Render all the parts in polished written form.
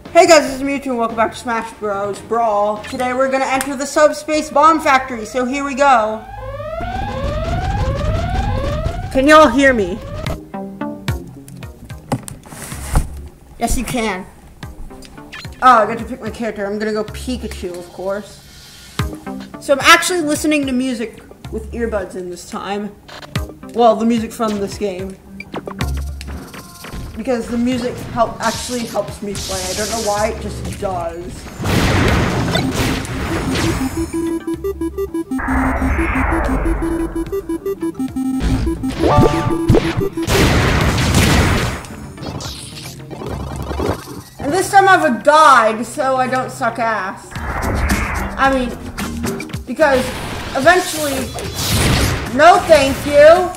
Hey guys, this is Mewtwo and welcome back to Smash Bros. Brawl. Today we're gonna enter the Subspace Bomb Factory, so here we go. Can y'all hear me? Yes, you can. Oh, I got to pick my character. I'm gonna go Pikachu, of course. So I'm actually listening to music with earbuds in this time. Well, the music from this game. Because the music actually helps me play. I don't know why, it just does. And this time I have a guide, so I don't suck ass. I mean, because eventually, no thank you.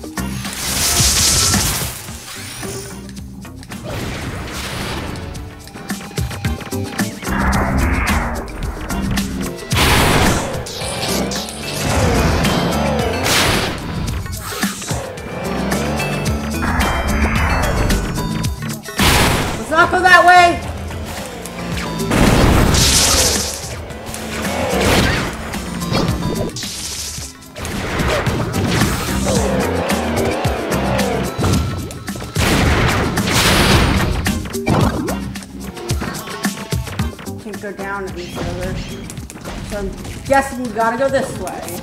Not go that way. Can't go down any further. So I'm guessing you gotta go this way.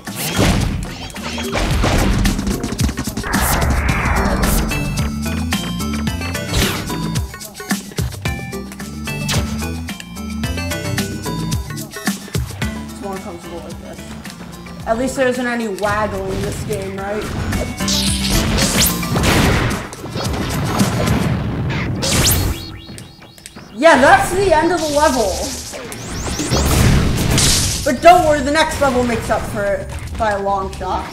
Like this. At least there isn't any waggle in this game, right? Yeah, that's the end of the level. But don't worry, the next level makes up for it by a long shot.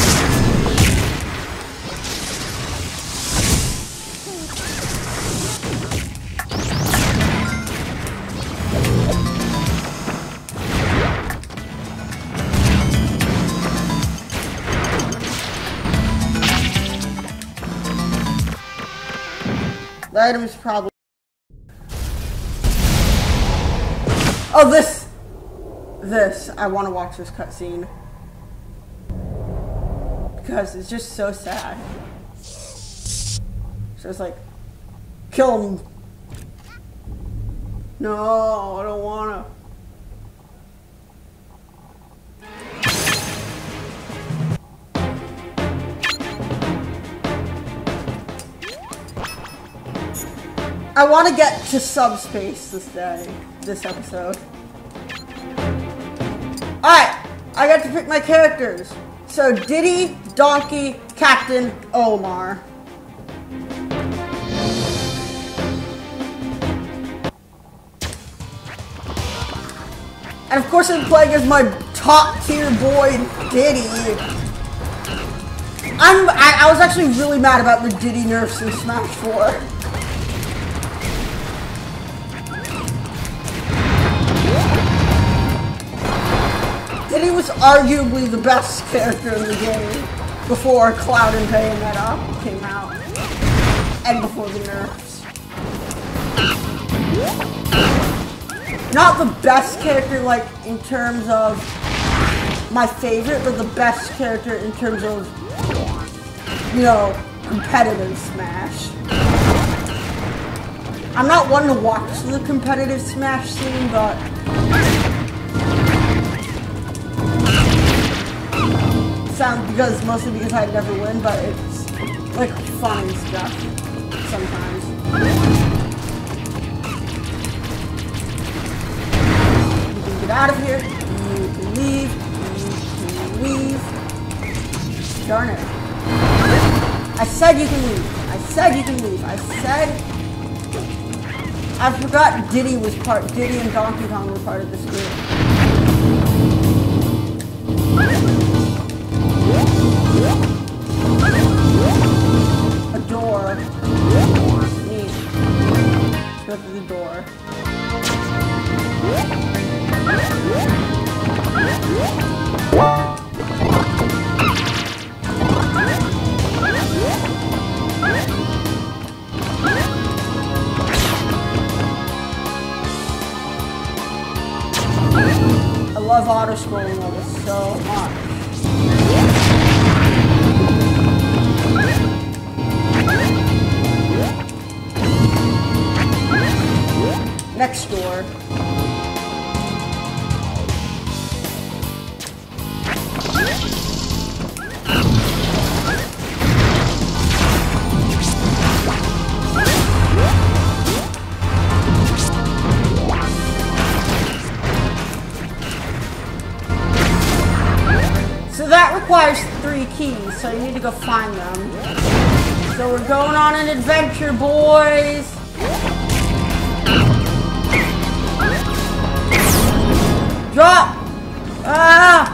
The item is probably... Oh, this! I want to watch this cutscene. Because it's just so sad. So it's like, kill him. No, I don't want to. I want to get to Subspace this episode. Alright, I got to pick my characters. So, Diddy, Donkey, Captain, Omar. And of course I'm playing as my top tier boy, Diddy. I was actually really mad about the Diddy nerfs in Smash 4. Diddy was arguably the best character in the game before Cloud and Bayonetta came out, and before the nerfs. Not the best character, like, in terms of my favorite, but the best character in terms of, you know, competitive Smash. I'm not one to watch the competitive Smash scene, but... mostly because I never win, but it's like fun and stuff sometimes. You can get out of here, you can leave, Darn it. I said you can leave. I said you can leave. I forgot Diddy and Donkey Kong were part of this group. A door. Neat. Let's go through the door. love auto-scrolling levels so much. Next door. So that requires 3 keys, so you need to go find them. So we're going on an adventure, boys! Drop! Ah!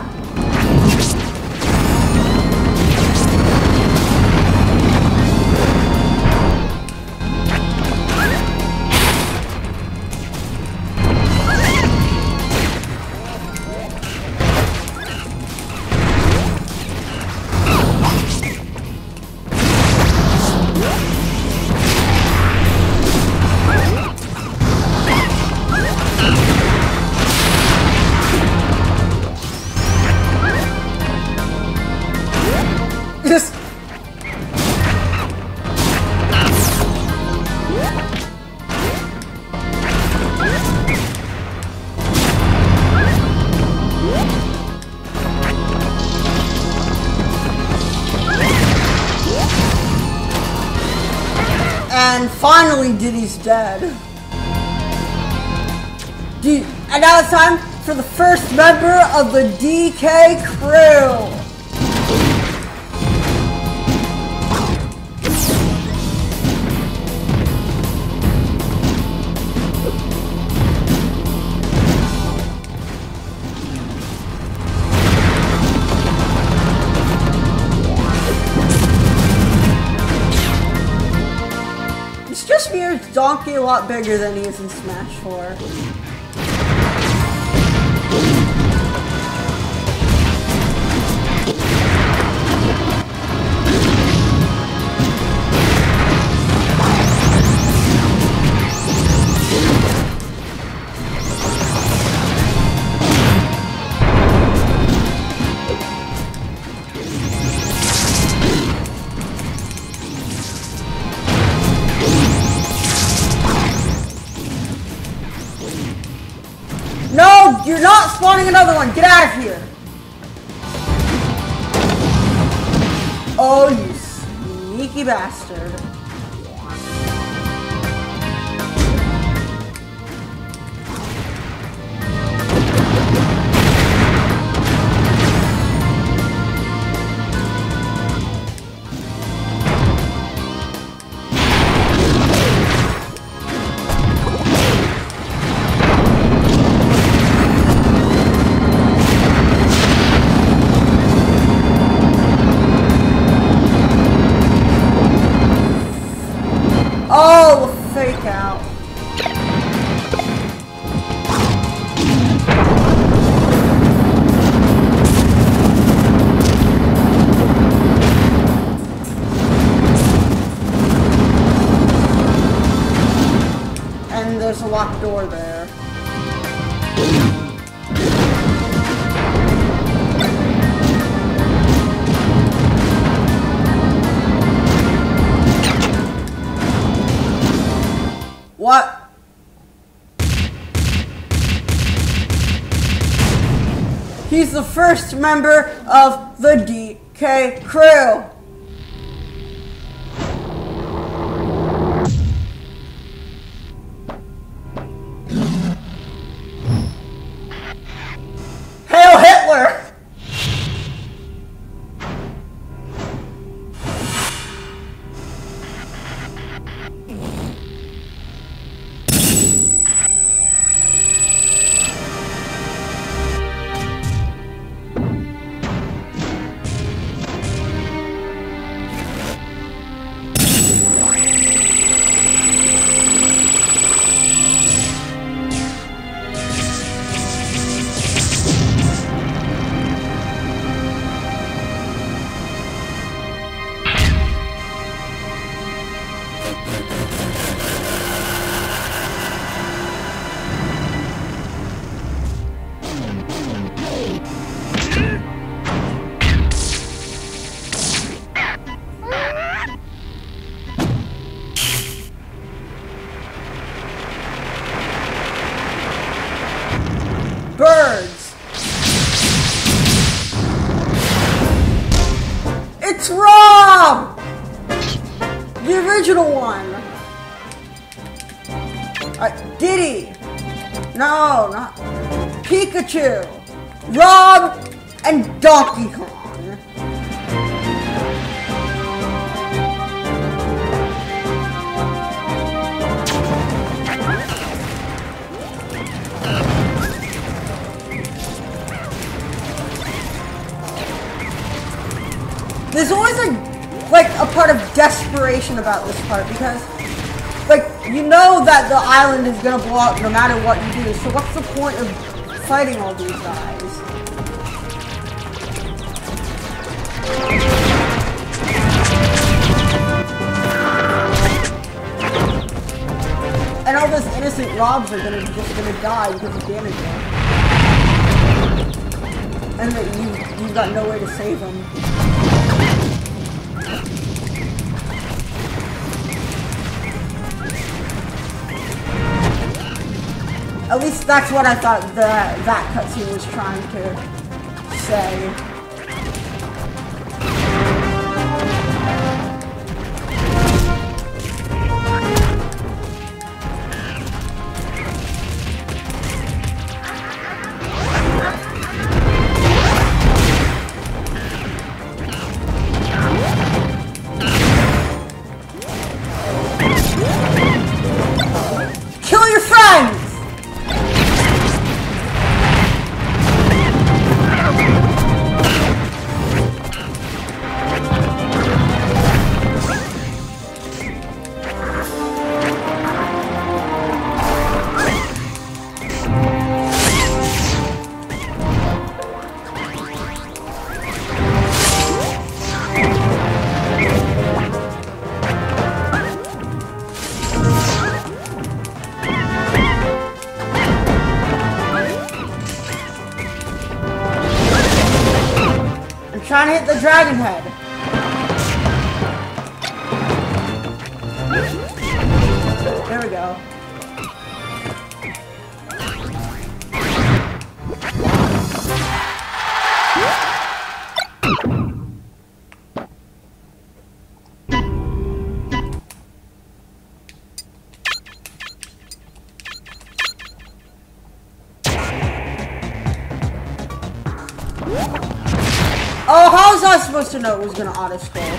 And finally, Diddy's dead. And now it's time for the first member of the DK crew. It's just me or is Donkey a lot bigger than he is in Smash 4? No, you're not spawning another one. Get out of here. Oh, you sneaky bastard. Oh, fake out. And there's a locked door there. What? He's the first member of the DK crew. Hail Hitler! birds. It's Rob! The original one. Diddy. No, not Pikachu. Rob and Donkey Kong. There's always a part of desperation about this part because, you know that the island is gonna blow up no matter what you do. So what's the point of fighting all these guys? And all those innocent Robs are just gonna die because of damage. And that you've got no way to save them. At least that's what I thought that cutscene was trying to say. Kill your friends! Trying to hit the dragon head. There we go. Oh, how was I supposed to know it was gonna auto-scroll?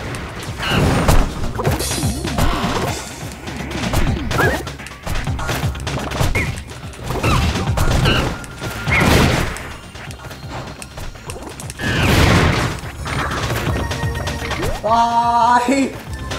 Bye!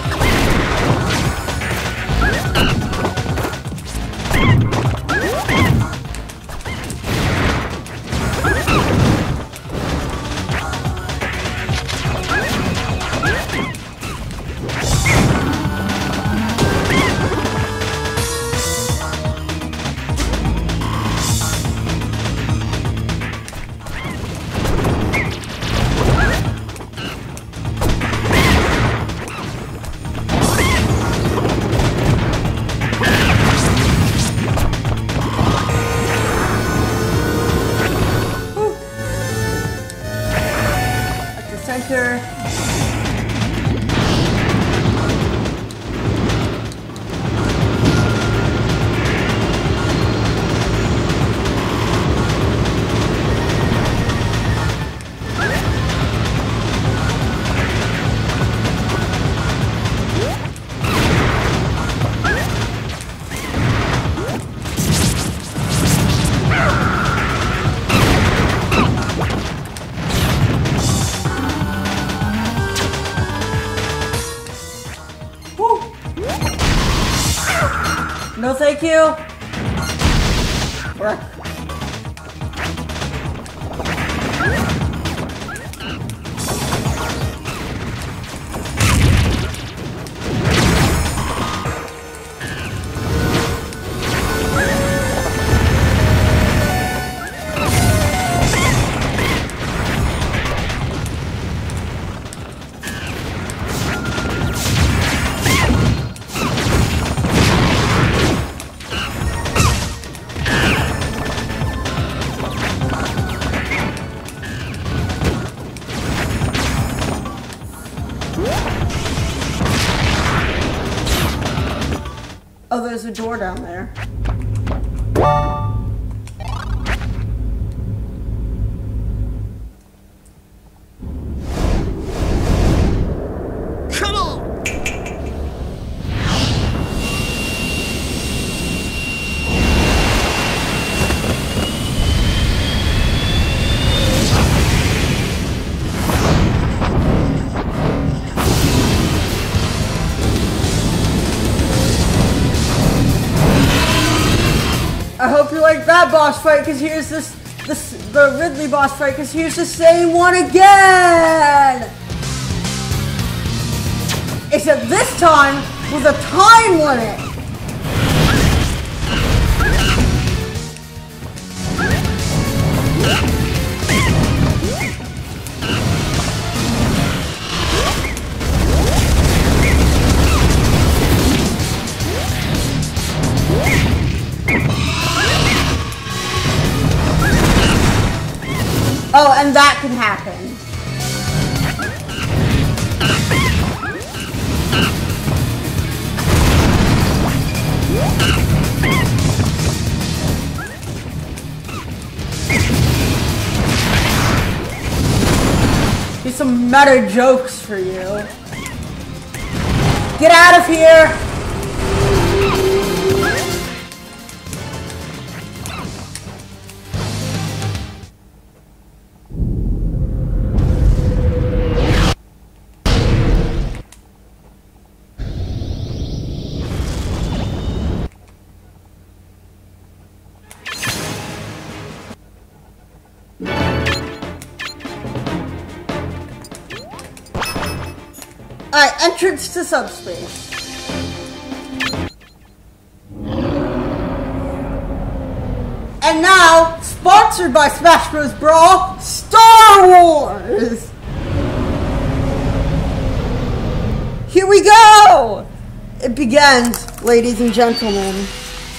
Center. No, thank you. Work. a door down there. Come on! I hope you like that boss fight, because here's the Ridley boss fight, because here's the same one again! Except this time with a time limit! Oh, and that can happen. Here's some meta jokes for you. Get out of here! Alright, entrance to Subspace. And now, sponsored by Smash Bros. Brawl, Star Wars! Here we go! It begins, ladies and gentlemen.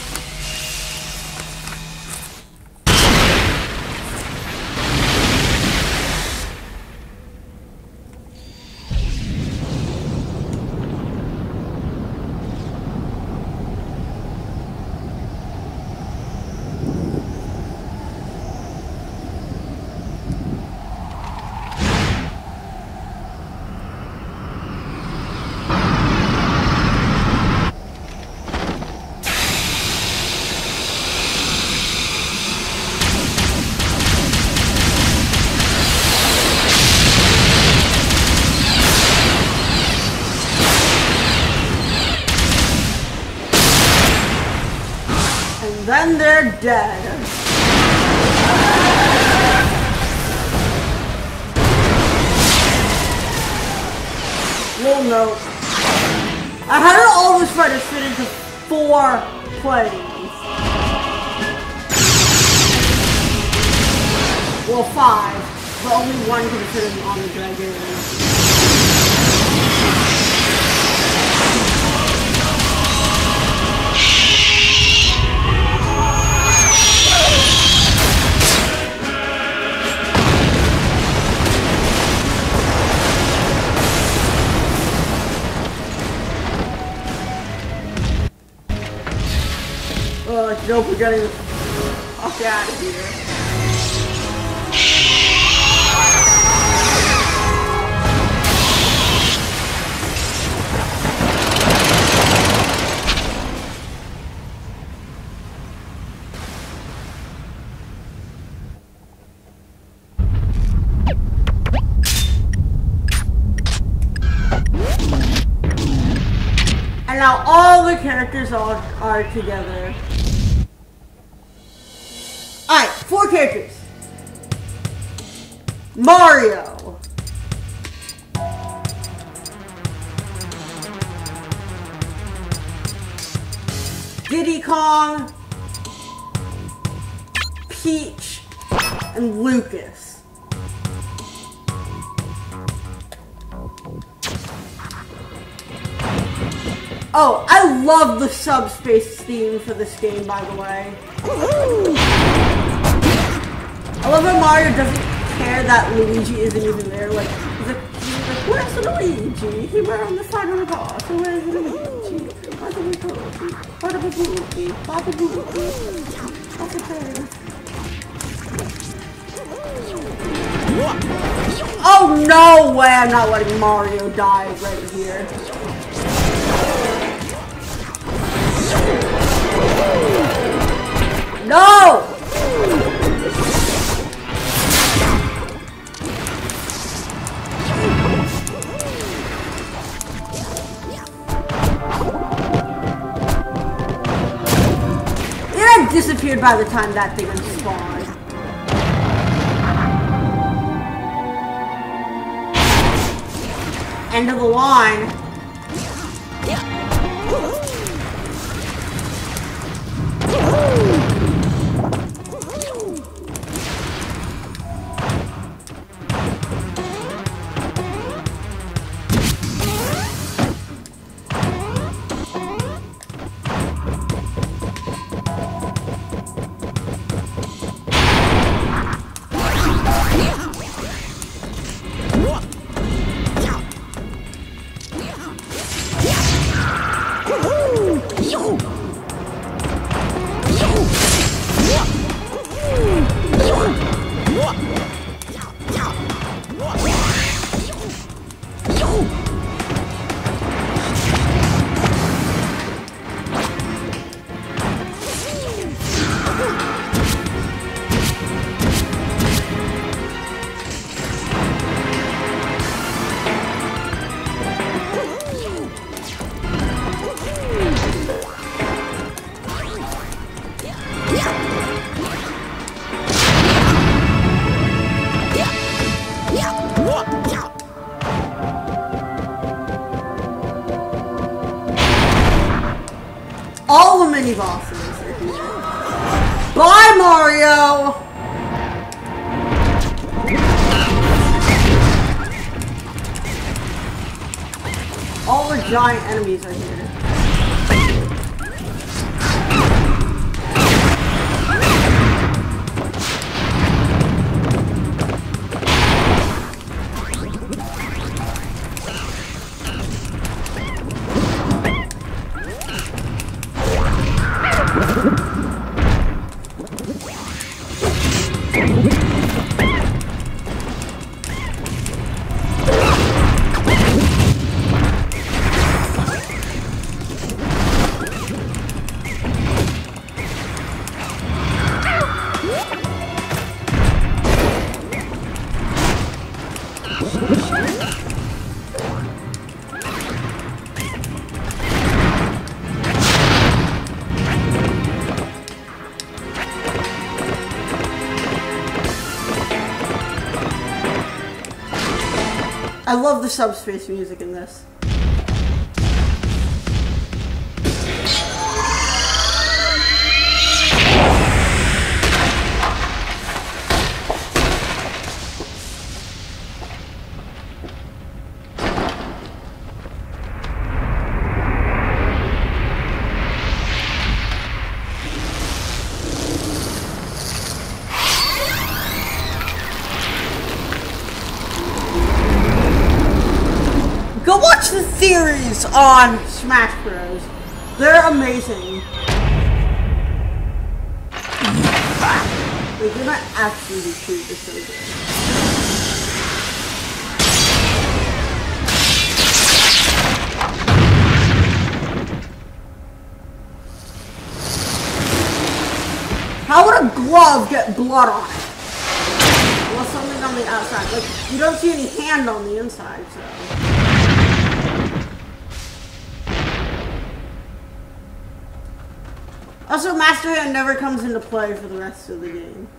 Then they're dead. Little note. How did all those fighters fit into 4 planes? Well, 5, but only one could have fit on the dragon. Oh, nope, we're getting the fuck out of here. And now all the characters are together. Alright, 4 characters. Mario. Diddy Kong. Peach. And Lucas. Oh, I love the Subspace theme for this game, by the way. I love how Mario doesn't care that Luigi isn't even there. Like, he's like, where's Luigi? He went on the side of the boss. So where's Luigi? Oh, no way! I'm not letting Mario die right here. No! It disappeared by the time that thing spawned. End of the line. All the mini bosses are here. Bye, Mario! All the giant enemies are here. I love the Subspace music in this. Go watch the theories on Smash Bros. They're amazing. Like, they're not actually true, they're so good. How would a glove get blood on it? Well, something on the outside. Like, you don't see any hand on the inside, so. Also, Master Hand never comes into play for the rest of the game.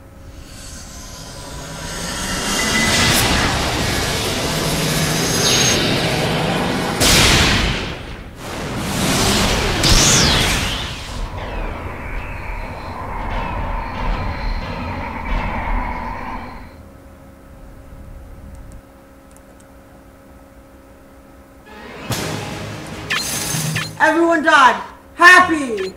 Everyone died. Happy!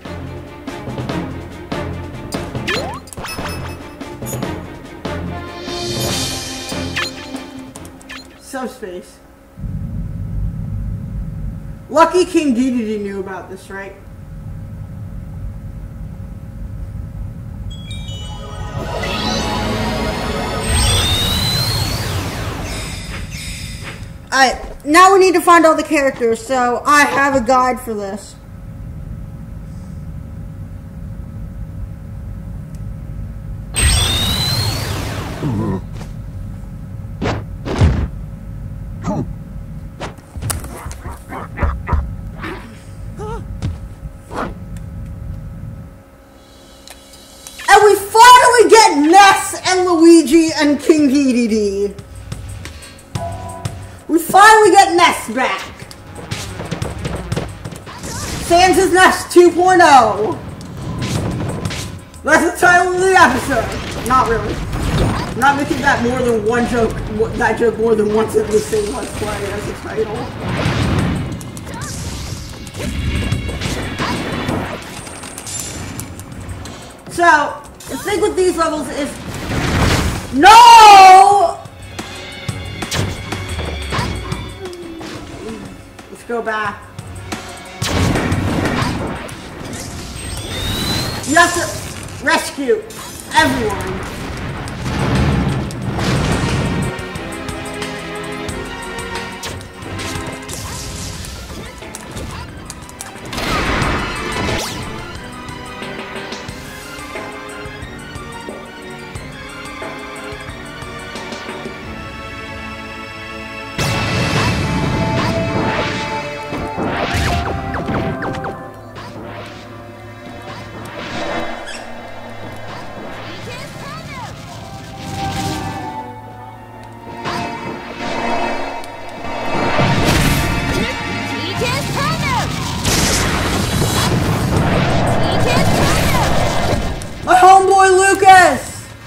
Subspace. Lucky King Dedede knew about this, right? Alright, now we need to find all the characters, so I have a guide for this. And we finally get Ness and Luigi and King Dedede. We finally get Ness back. Sans' Ness 2.0. That's the title of the episode. Not really. I'm not making that more than one joke. That joke more than once in the same Let's Play as a title. So the thing with these levels is no. Let's go back. You have to rescue everyone. My homeboy Lucas!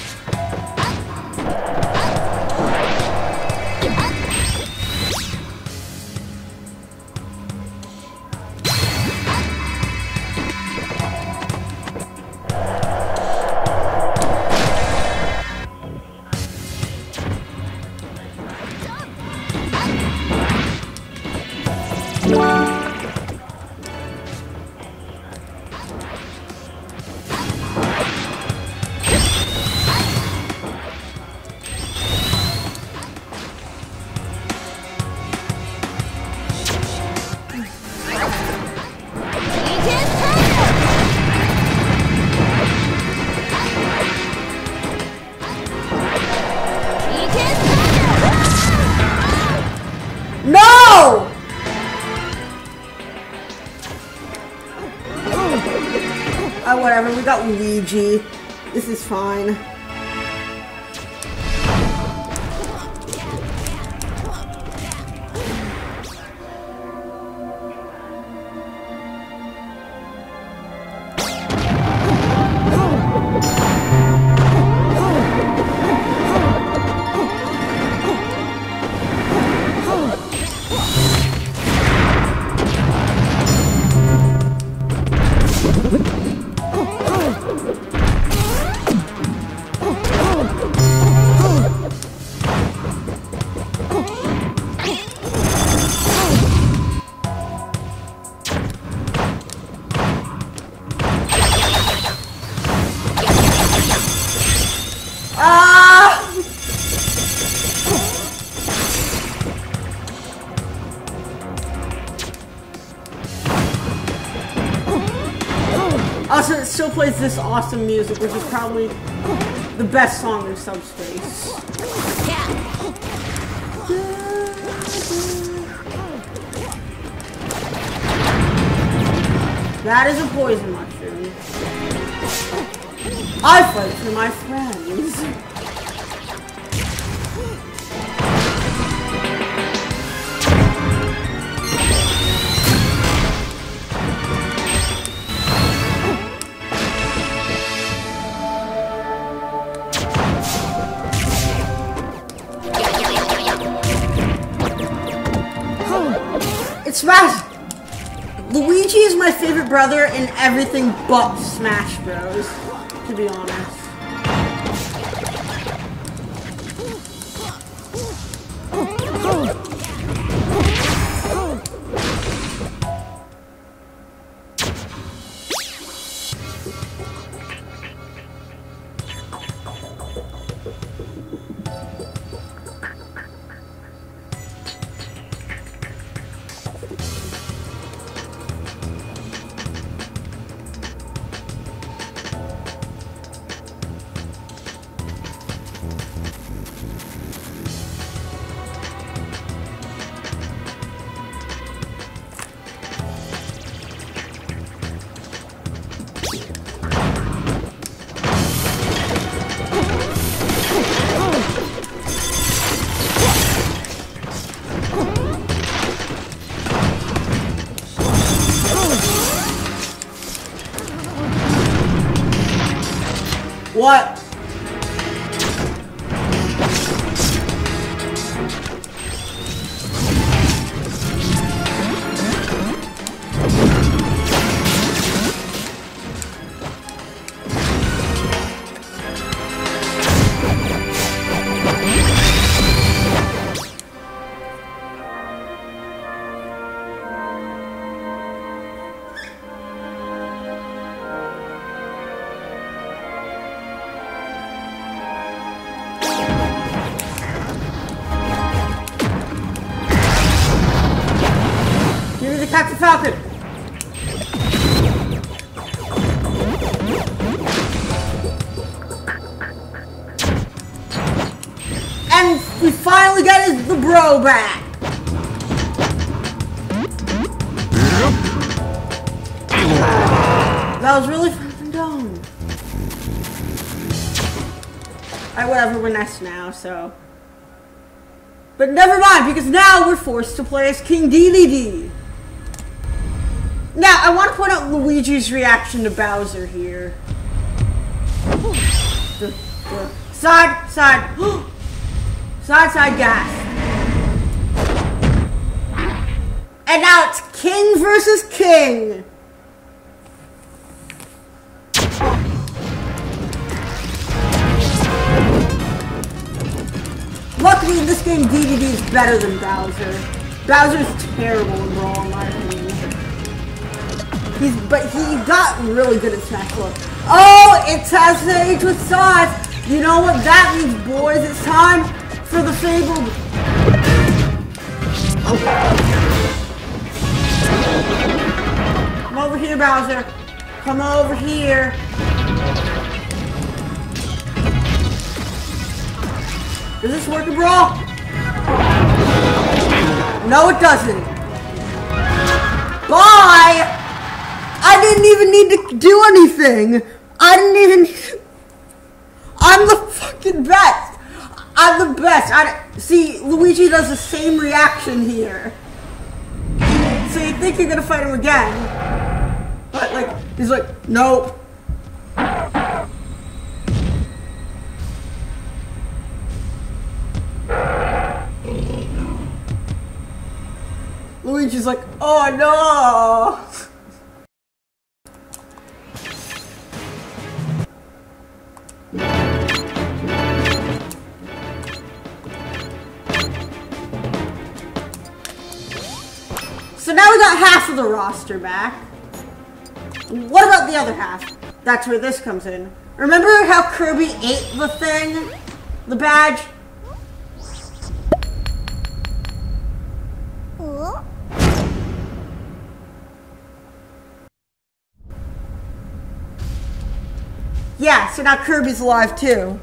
No! Oh, whatever. We got Luigi. This is fine. Also, it still plays this awesome music, which is probably the best song in Subspace. That is a poison mushroom. I fight for my friends. Smash! Luigi is my favorite brother in everything but Smash Bros, to be honest. What? Attack the Falcon! And we finally got the bro back! That was really fucking dumb. Alright, whatever, we're next now, so... But never mind, because now we're forced to play as King Dedede. Now, I want to point out Luigi's reaction to Bowser here. Side, side, side, side gas. And now it's King versus King. Luckily, in this game, Dedede is better than Bowser. Bowser's terrible in Brawl, in my opinion. But he got really good at Smash Bros. Oh, it's has to age with size. You know what that means, boys? It's time for the fabled. Come over here, Bowser. Come over here. Does this work in Brawl? No, it doesn't. Bye! I didn't even need to do anything. I didn't even... I'm the fucking best. I'm the best. See, Luigi does the same reaction here. So you think you're gonna fight him again. But, like, he's like, nope. Luigi's like, oh no! So now we got half of the roster back. What about the other half? That's where this comes in. Remember how Kirby ate the thing? The badge? Yeah, so now Kirby's alive too.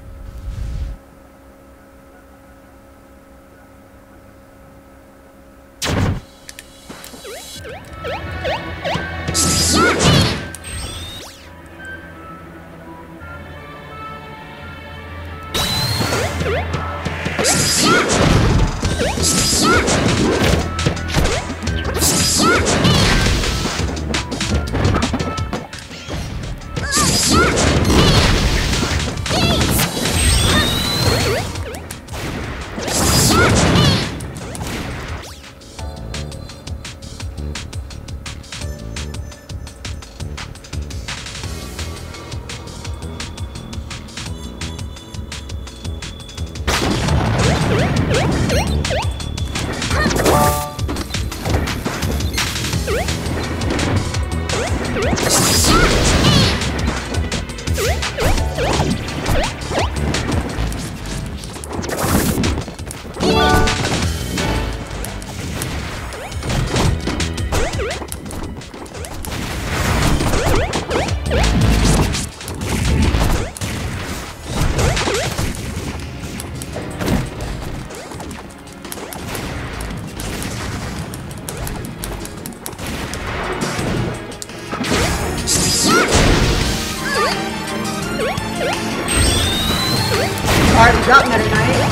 Alright, got Meta Knight.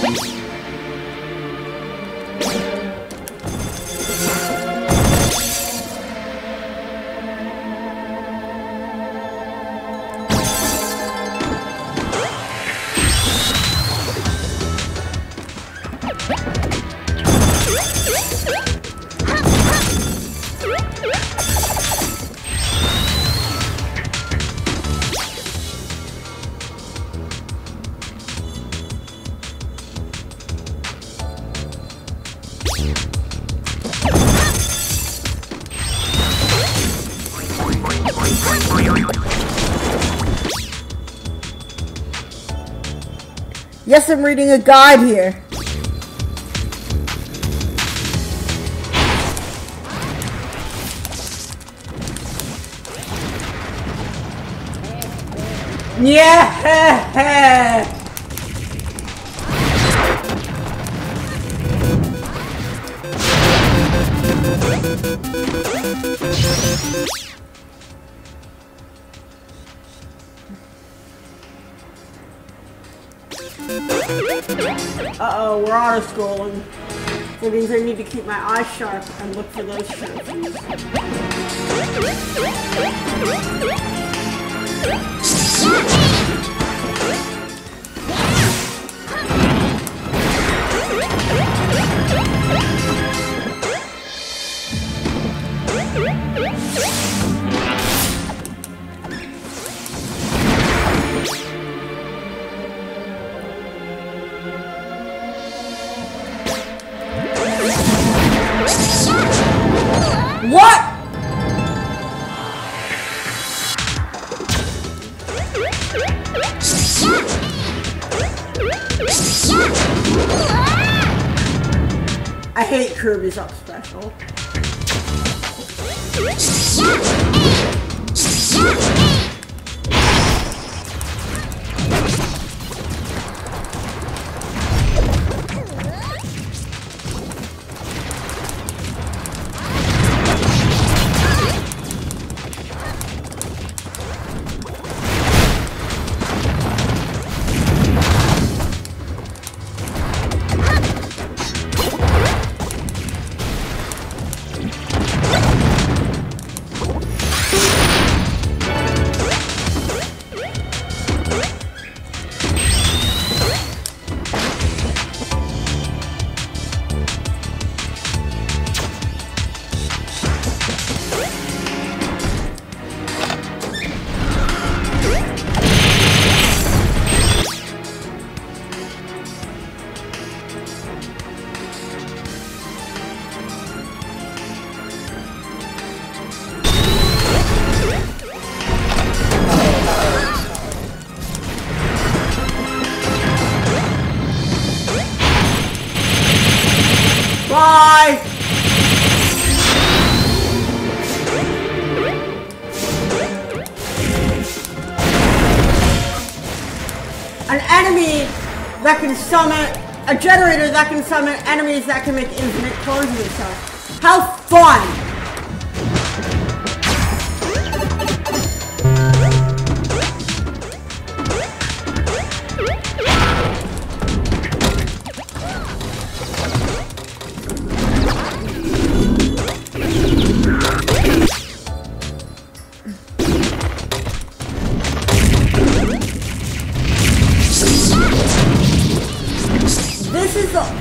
Yes, I'm reading a guide here. Yeah. Uh-oh, we're auto-scrolling. That means I need to keep my eyes sharp and look for those trophies. What? I hate Kirby's up special. Bye! An enemy that can summon, a generator that can summon enemies that can make infinite clones of themselves. How fun! This is the...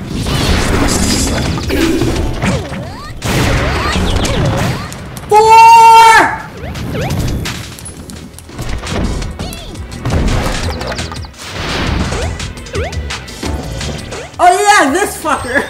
Oh yeah, this fucker!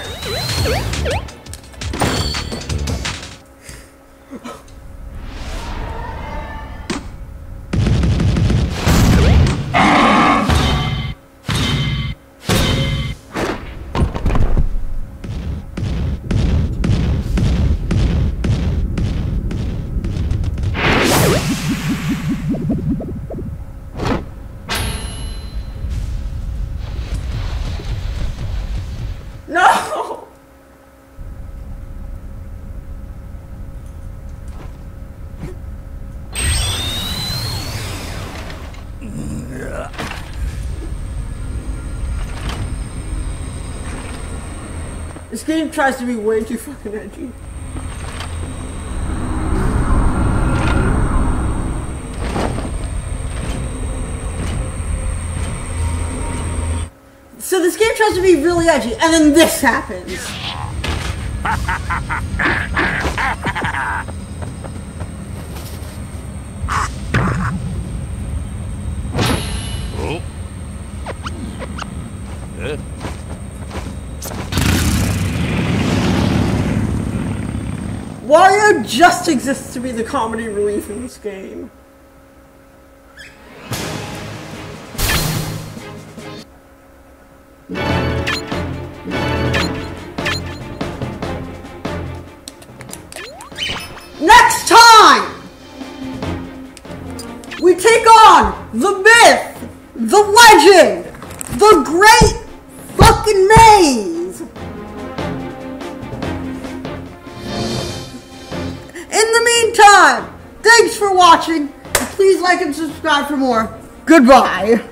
No! This game tries to be way too fucking edgy. So this game tries to be really edgy, and then this happens. Wario just exists to be the comedy relief in this game. Next time, we take on the myth, the legend, the great fucking maze. In the meantime, thanks for watching. Please like and subscribe for more. Goodbye.